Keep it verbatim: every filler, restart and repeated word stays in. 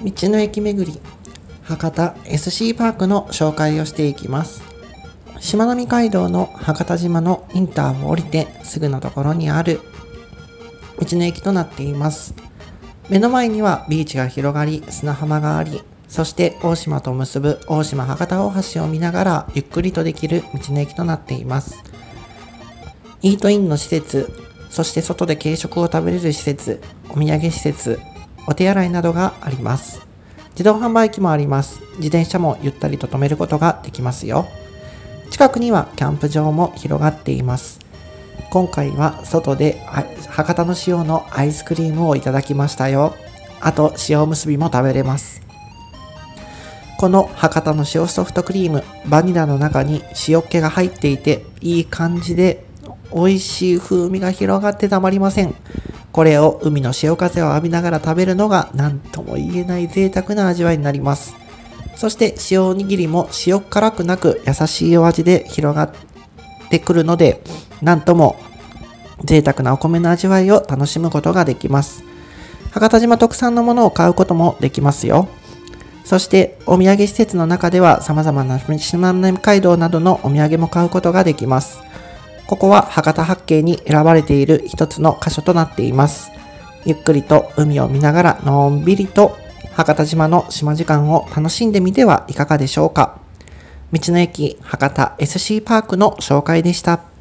道の駅巡り博多 エスシー パークの紹介をしていきます。しまなみ海道の博多島のインターを降りてすぐのところにある道の駅となっています。目の前にはビーチが広がり、砂浜があり、そして大島と結ぶ大島博多大橋を見ながらゆっくりとできる道の駅となっています。イートインの施設、そして外で軽食を食べれる施設、お土産施設、お手洗いなどがあります。自動販売機もあります。自転車もゆったりと止めることができますよ。近くにはキャンプ場も広がっています。今回は外で博多の塩のアイスクリームをいただきましたよ。あと塩おむすびも食べれます。この博多の塩ソフトクリーム、バニラの中に塩気が入っていていい感じで美味しい風味が広がってたまりません。これを海の潮風を浴びながら食べるのが何とも言えない贅沢な味わいになります。そして塩おにぎりも塩辛くなく優しいお味で広がってくるので、なんとも贅沢なお米の味わいを楽しむことができます。博多島特産のものを買うこともできますよ。そしてお土産施設の中では様々なしまなみ海道などのお土産も買うことができます。ここは博多八景に選ばれている一つの箇所となっています。ゆっくりと海を見ながらのんびりと博多島の島時間を楽しんでみてはいかがでしょうか。道の駅博多 エスシー パークの紹介でした。